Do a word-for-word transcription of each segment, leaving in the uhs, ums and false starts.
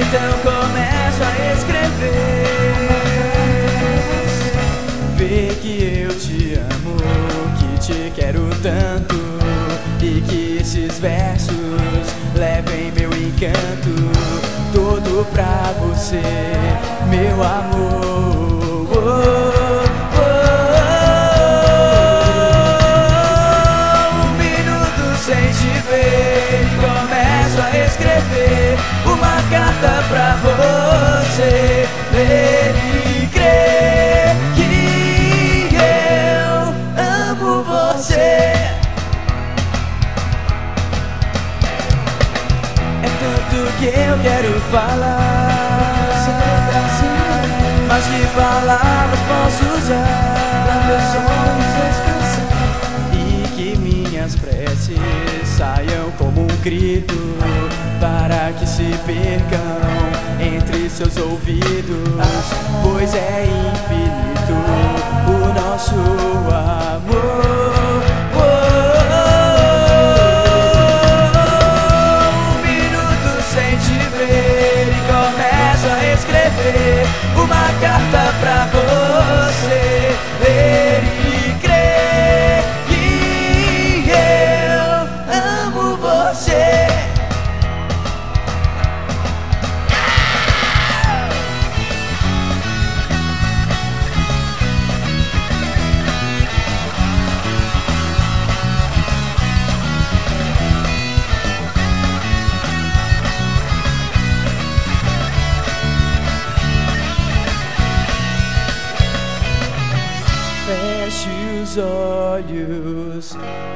Então começo a escrever. Vê que eu te amo, que te quero tanto, e que esses versos levem meu encanto todo pra você, meu amor. Oh, oh, oh. Um minuto sem te ver e começo a escrever uma carta pra você, ler e crer que eu amo você. É tanto que eu quero falar, mas que palavras posso usar e que minhas preces saiam como um grito, para que se percam entre seus ouvidos, pois é infinito o nosso amor. Uma carta pra você, ler e crer que eu amo você. Feche os olhos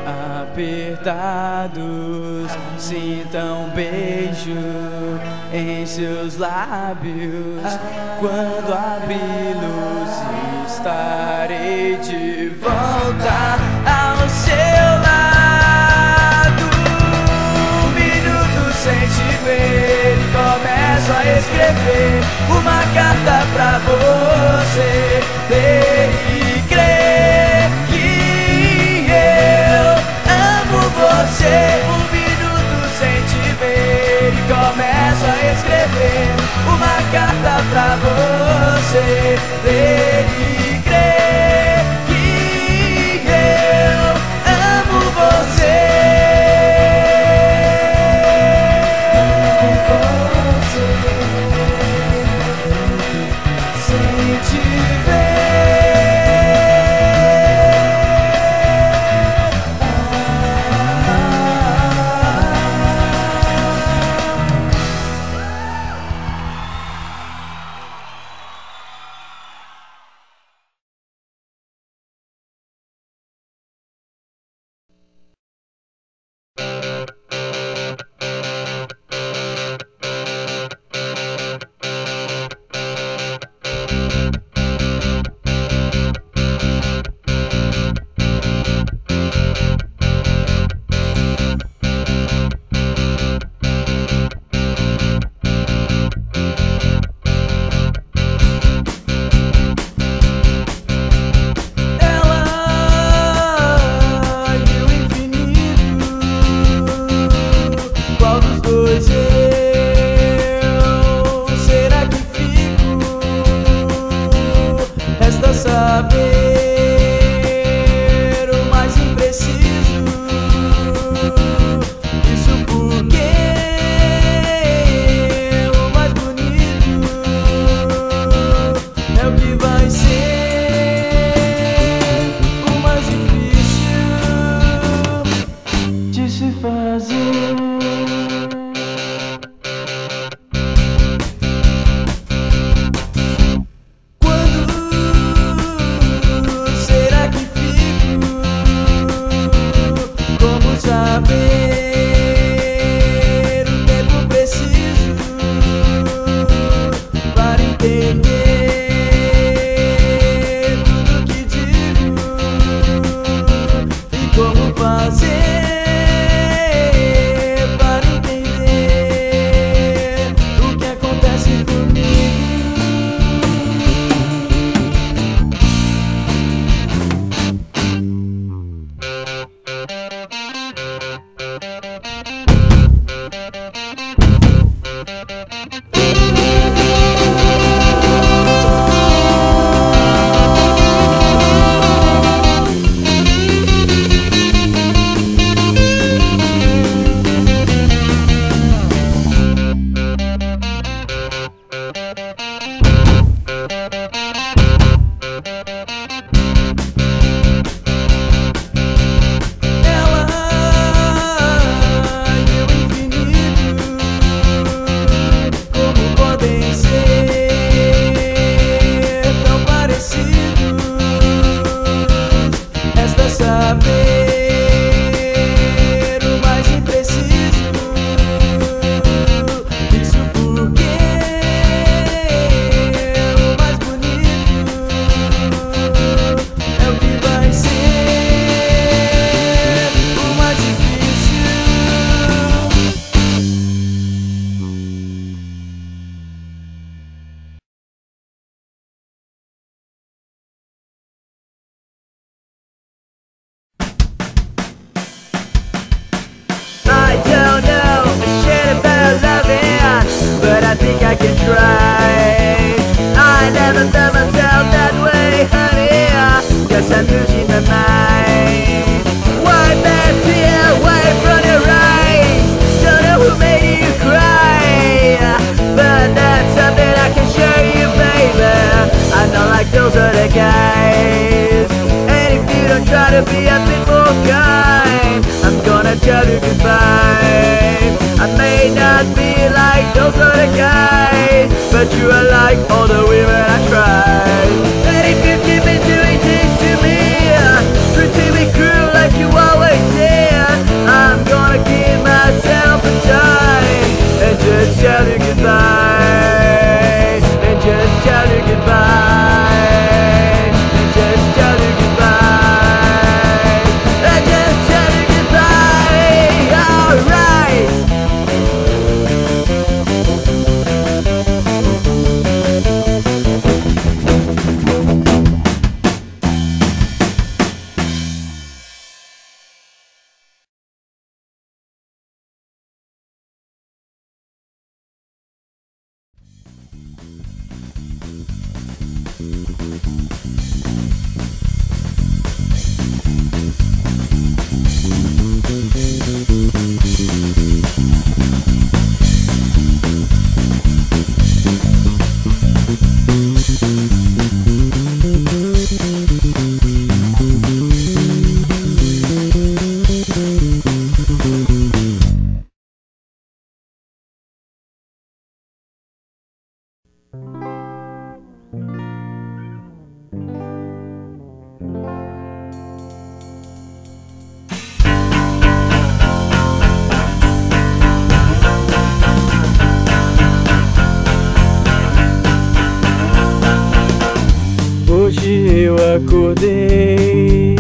apertados, sinta um beijo em seus lábios. Quando abri-los, estarei de volta ao seu lado. Um minuto sem te ver e começo a escrever uma carta pra você, ler e crer que eu amo você. Um minuto sem te ver e começo a escrever uma carta pra você, ler e crer que eu amo você. think I can try? I never felt myself that way, honey. Guess I'm losing my mind. Wipe that tear away from your eyes. Don't know who made you cry, but that's something I can show you, baby. I'm not like those other guys. And if you don't try to be a bit more kind, I'm gonna tell you goodbye. I may not be like those other guys, but you are like all the women I tried. And if you keep me doing things to me, treating me cruel like you always did, I'm gonna give myself a time and just tell you goodbye. And just tell you goodbye. And just tell you goodbye. And just tell you goodbye. Alright. Hoje eu acordei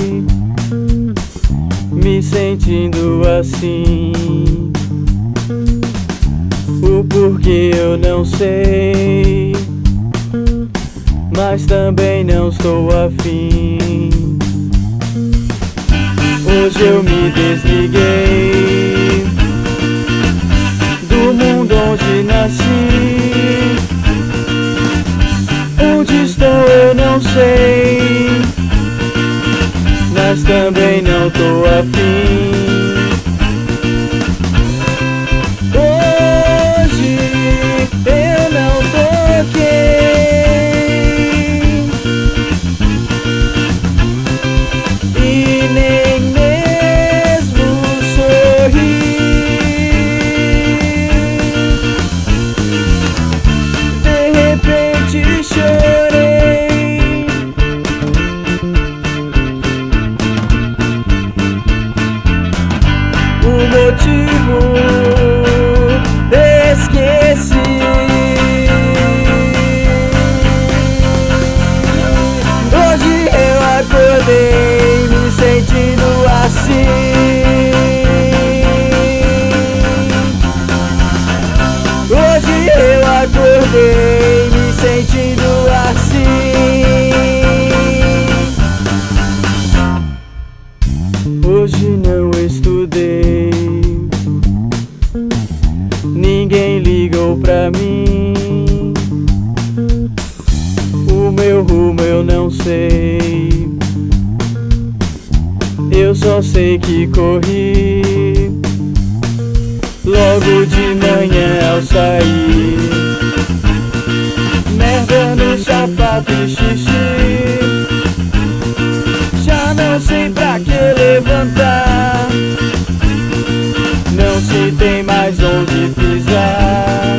me sentindo assim. O porquê eu não sei, mas também não estou afim. Hoje eu me desliguei do mundo onde nasci. Onde estou eu não sei, mas também não tô afim. Hoje eu não toquei e nem mesmo sorri. De repente chorei. O motivo esqueci. Hoje eu acordei me sentindo assim. Hoje eu acordei me sentindo assim. Hoje não estudei, ninguém ligou pra mim. O meu rumo eu não sei, eu só sei que corri. Logo de manhã ao sair, merda no sapato e xixi. Já não sei pra que levantar, não se tem mais onde pisar.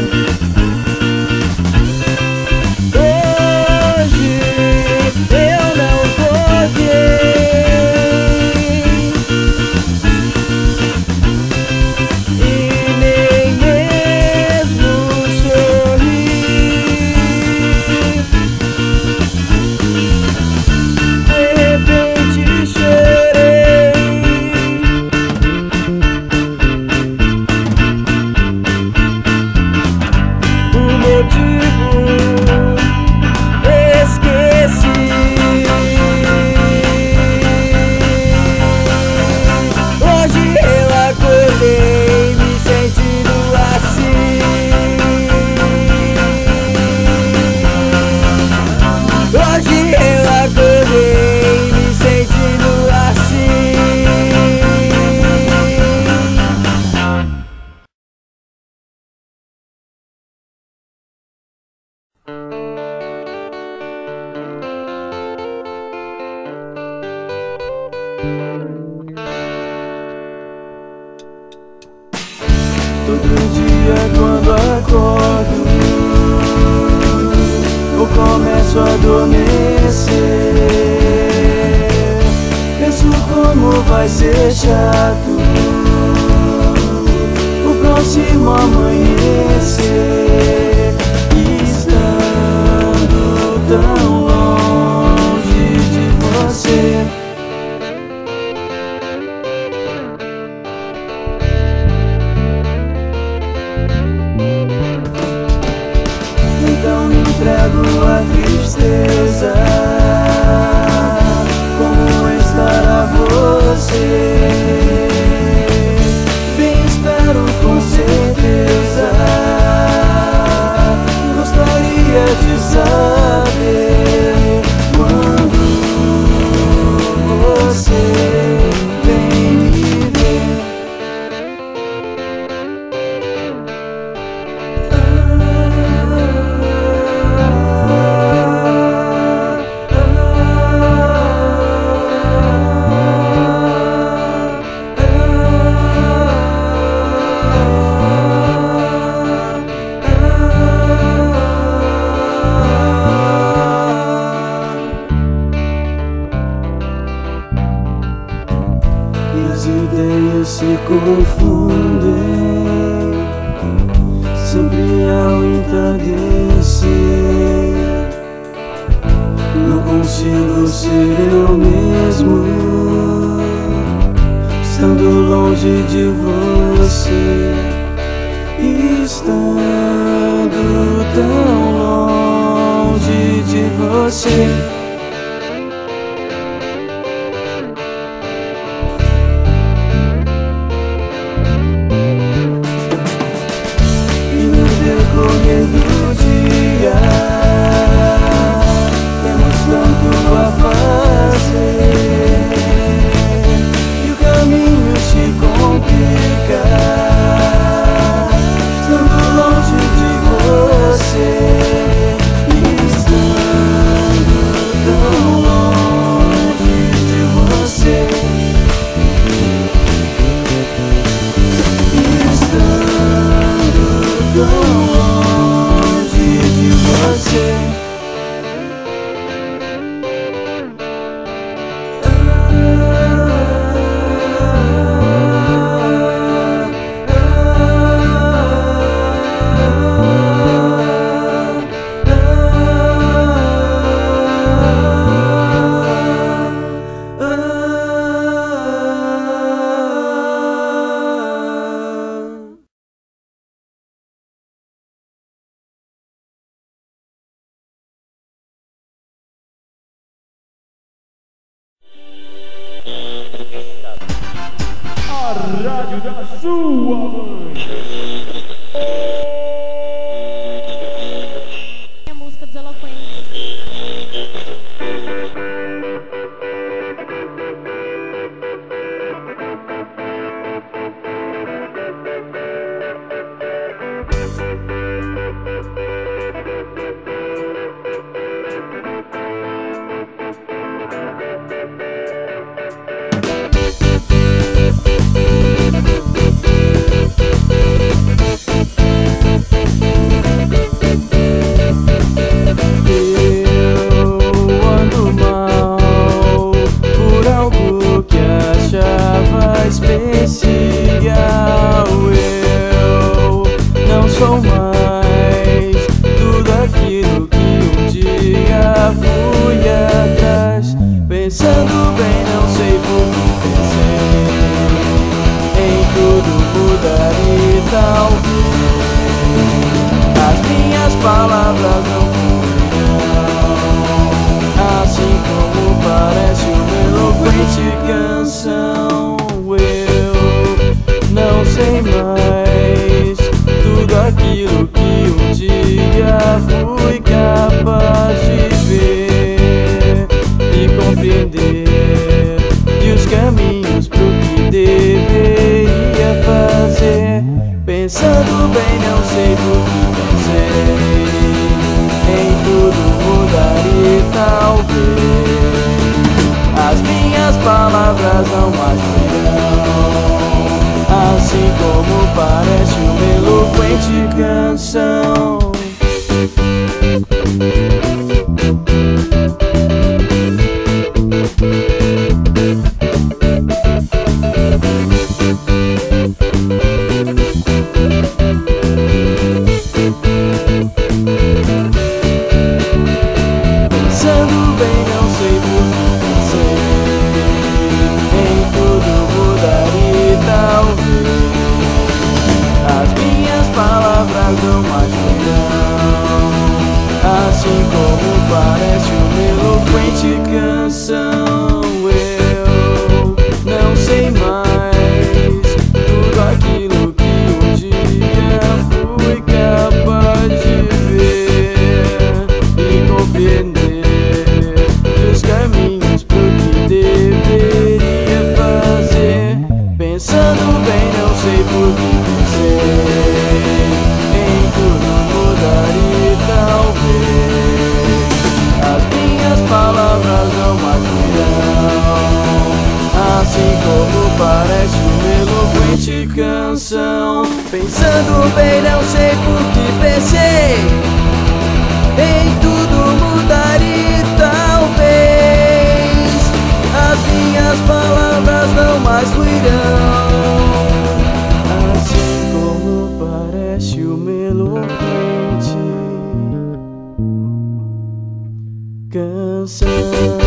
Hoje eu não toquei e nem mesmo sorri. De repente chorei. O motivo esqueci. Hoje eu acordei me sentindo assim. Todo dia quando acordo ou começo a adormecer, penso como vai ser chato o próximo amanhecer, estando tão longe de você. Então me entrego à tristeza, como estará você? Bem, espero com certeza, gostaria de saber quando você vem me ver. E as ideias se confundem sempre ao entardecer. Não consigo ser eu mesmo, estando longe de você, estando tão longe de você. Decorrer do dia, temos tanto a fazer e o caminho se complica, estando longe de você, estando tão longe de você, estando tão longe de você. A rádio da sua mãe. A música dos Eloquentes. Especial, eu não sou mais tudo aquilo que um dia fui atrás. Pensando bem, não sei por que pensei em tudo mudar e talvez as minhas palavras não fluirão, assim como parece uma eloquente canção. Não sei mais tudo aquilo que um dia fui capaz de ver e compreender, e os caminhos pro que deveria fazer. Pensando bem, não sei por que pensei em tudo mudar e talvez as minhas minhas palavras não mais virão, assim como parece uma eloquente canção. Pensando bem, não sei por que pensei em tudo mudar e talvez as minhas palavras não mais virão, assim como parece uma eloquente canção. Eu não sei mais tudo aquilo que um dia fui capaz de ver e compreender os caminhos pro que deveria fazer. Pensando bem, não sei por que pensei em tudo mudar e talvez as minhas palavras não mais virão, assim como parece uma eloquente canção. Pensando bem, não sei por que pensei em tudo mudar e talvez as minhas palavras não mais fluirão, assim como parece uma eloquente canção.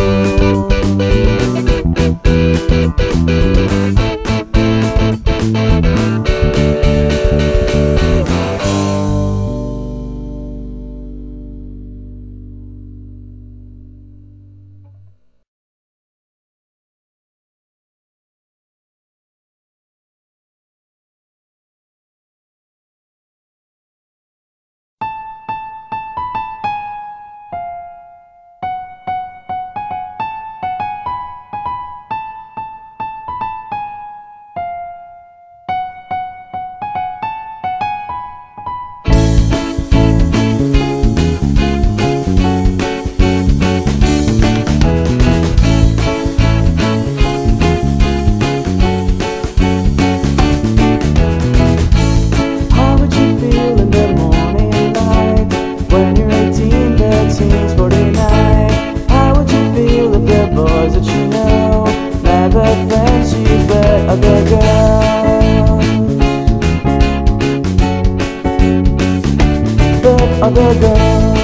Other girls,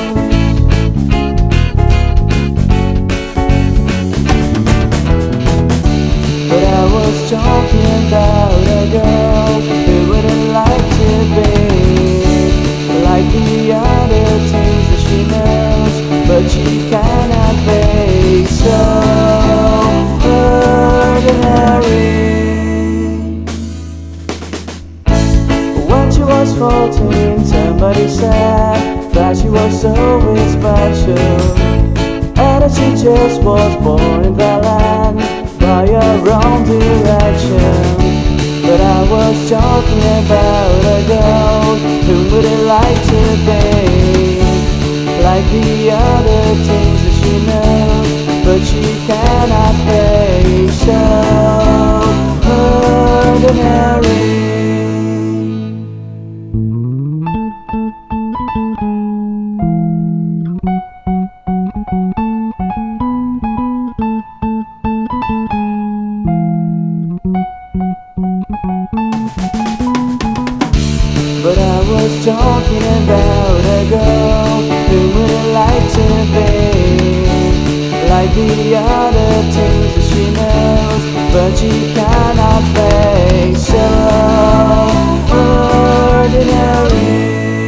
but I was talking about a girl who wouldn't like to be like the other things that she knows, but she cannot be so ordinary. When she was fourteen, somebody said that she was so special, and that she just was born in the land by her own direction. But I was talking about a girl who wouldn't like to be like the other things that she knows, but she cannot be so ordinary. But I was talking about a girl who wouldn't like to be like the other things that she knows, but she cannot be so ordinary.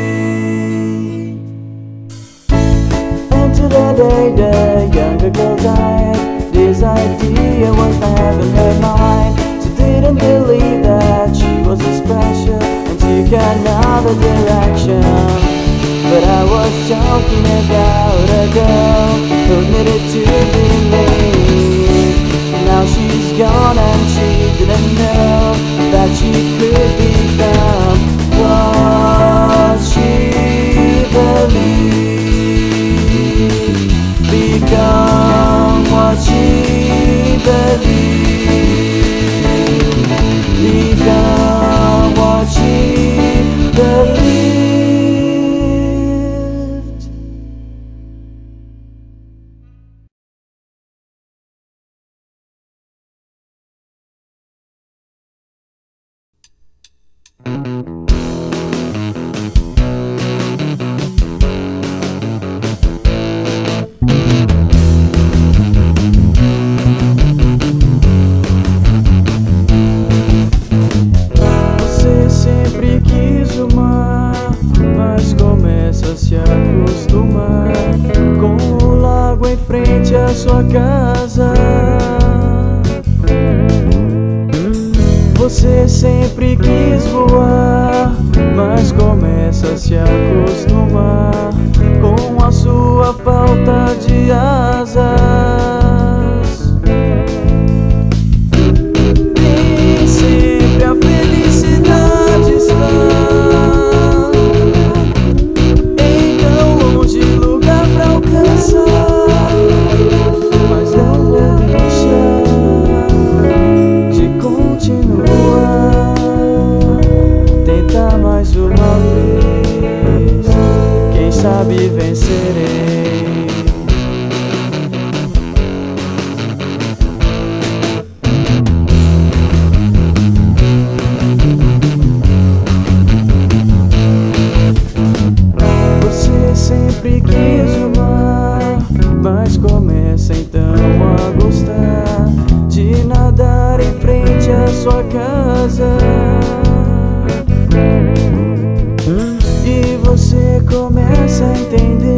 Until the day the younger girl died, this idea was never in her mind. She didn't believe that she was a special and took another direction. But I was talking about a girl who needed to believe. Now she's gone and she didn't know that she could become what she believed. Become what she believed. acostumar com o lago em frente à sua casa. Você sempre quis voar, mas começa a se acostumar com a sua falta de asas. Nem sempre a felicidade está em tão longe lugar pra alcançar, mas não vou deixar de continuar, tentar mais uma vez, quem sabe vencerei. Você sempre quis o mar, mas começa então a gostar de nadar em frente à sua casa. E você começa a entender